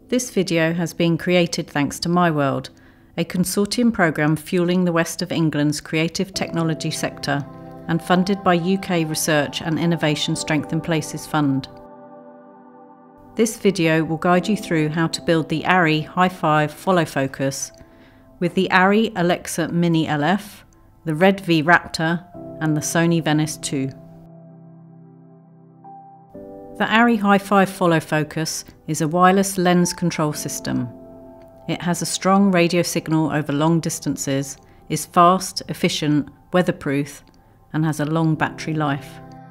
This video has been created thanks to MyWorld, a consortium programme fuelling the West of England's creative technology sector and funded by UK Research and Innovation Strengthen Places Fund. This video will guide you through how to build the ARRI Hi-5 follow focus with the ARRI Alexa Mini LF, the RED V-Raptor and the Sony Venice 2. The ARRI Hi-5 follow focus is a wireless lens control system. It has a strong radio signal over long distances, is fast, efficient, weatherproof, and has a long battery life.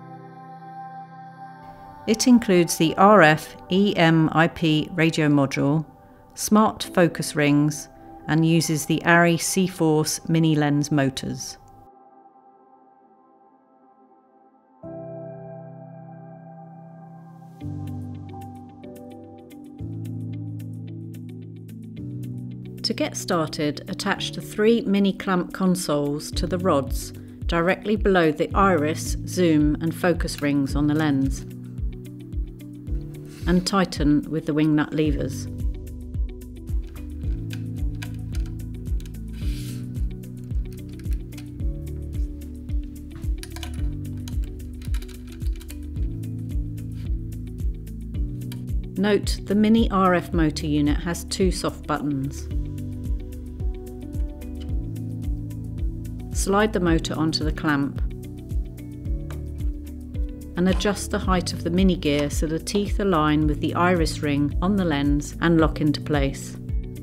It includes the RF EMIP radio module, smart focus rings, and uses the ARRI C-Force mini lens motors. To get started, attach the 3 mini clamp consoles to the rods directly below the iris, zoom and focus rings on the lens, and tighten with the wing nut levers. Note, the mini RF motor unit has 2 soft buttons. Slide the motor onto the clamp and adjust the height of the mini gear so the teeth align with the iris ring on the lens and lock into place.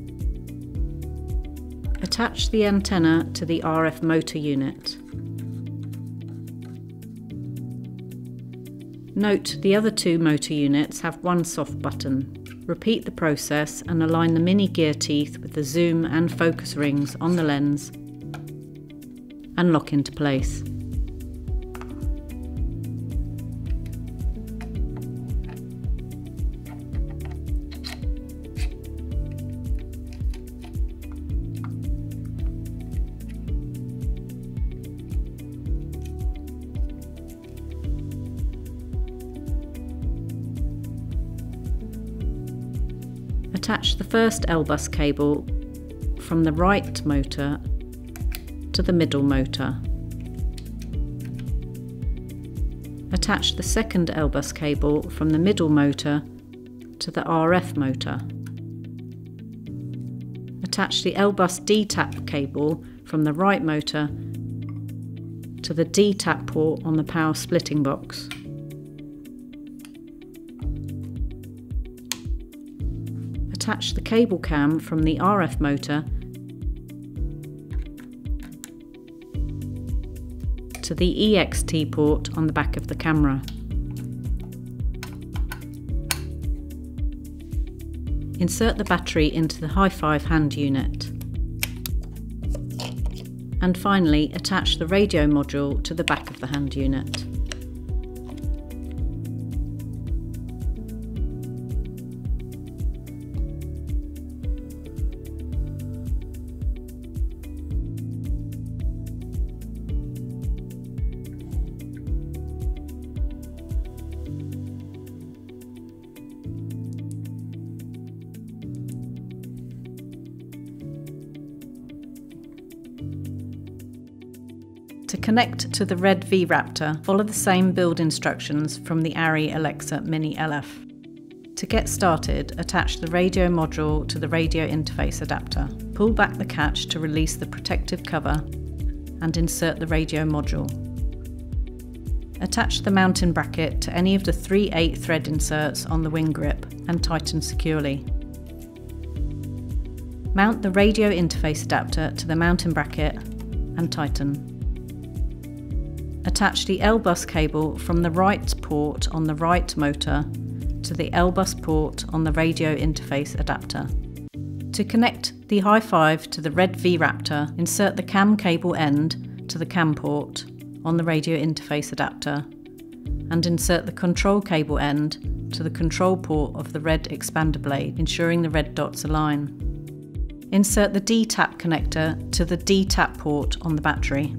Attach the antenna to the RF motor unit. Note, the other 2 motor units have 1 soft button. Repeat the process and align the mini gear teeth with the zoom and focus rings on the lens and lock into place. Attach the first LBUS cable from the right motor to the middle motor. Attach the second LBUS cable from the middle motor to the RF motor. Attach the LBUS D-tap cable from the right motor to the D-tap port on the power splitting box. Attach the cable cam from the RF motor to the EXT port on the back of the camera. Insert the battery into the Hi-5 hand unit. And finally, attach the radio module to the back of the hand unit. To connect to the RED V-Raptor, follow the same build instructions from the ARRI Alexa Mini LF. To get started, attach the radio module to the radio interface adapter. Pull back the catch to release the protective cover and insert the radio module. Attach the mounting bracket to any of the 3/8 thread inserts on the wing grip and tighten securely. Mount the radio interface adapter to the mounting bracket and tighten. Attach the LBUS cable from the right port on the right motor to the LBUS port on the radio interface adapter. To connect the Hi-5 to the RED V-Raptor, insert the cam cable end to the cam port on the radio interface adapter and insert the control cable end to the control port of the RED expander blade, ensuring the red dots align. Insert the D-tap connector to the D-tap port on the battery.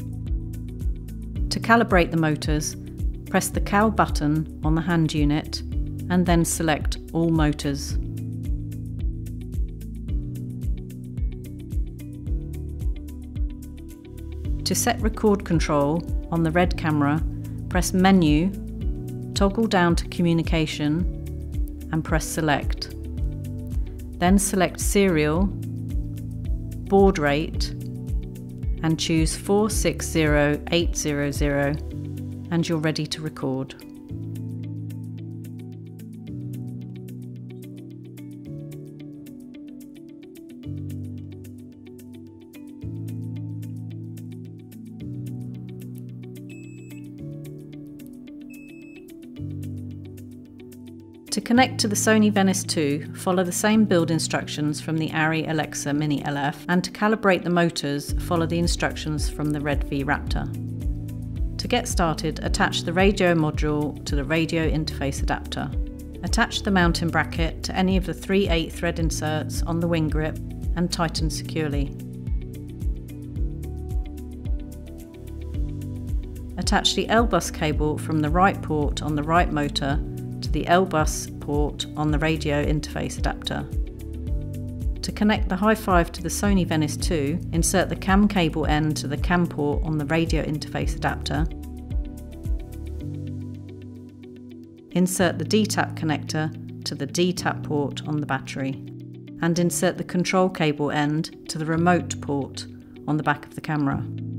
To calibrate the motors, press the Cal button on the hand unit and then select All Motors. To set record control on the RED camera, press Menu, toggle down to Communication and press Select. Then select Serial, Baud Rate and choose 460800 and you're ready to record. To connect to the Sony Venice 2, follow the same build instructions from the ARRI Alexa Mini LF, and to calibrate the motors, follow the instructions from the RED V-Raptor. To get started, attach the radio module to the radio interface adapter. Attach the mounting bracket to any of the 3 8-thread inserts on the wing grip and tighten securely. Attach the LBUS cable from the right port on the right motor to the LBUS port on the radio interface adapter. To connect the Hi-5 to the Sony Venice 2, insert the CAM cable end to the CAM port on the radio interface adapter. Insert the D-tap connector to the D-tap port on the battery. And insert the control cable end to the remote port on the back of the camera.